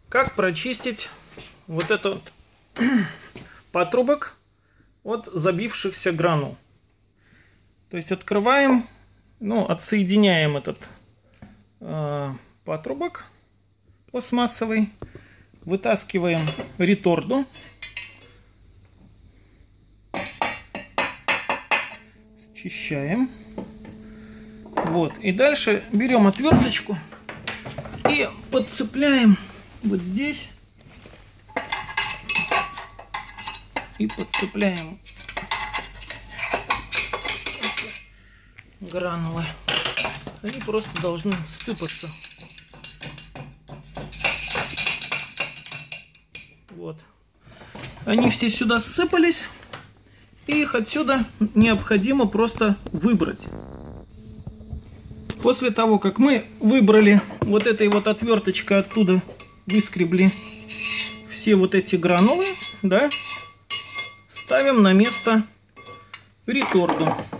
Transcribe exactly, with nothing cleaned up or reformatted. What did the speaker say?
Как прочистить вот этот патрубок от забившихся гранул. То есть открываем, ну, отсоединяем этот э, патрубок пластмассовый, вытаскиваем реторду, счищаем. Вот. И дальше берем отверточку и подцепляем вот здесь. И подцепляем эти гранулы. Они просто должны сыпаться. Вот. Они все сюда сыпались. И их отсюда необходимо просто выбрать. После того, как мы выбрали вот этой вот отверточкой, оттуда выскребли все вот эти гранулы, да, ставим на место реторду.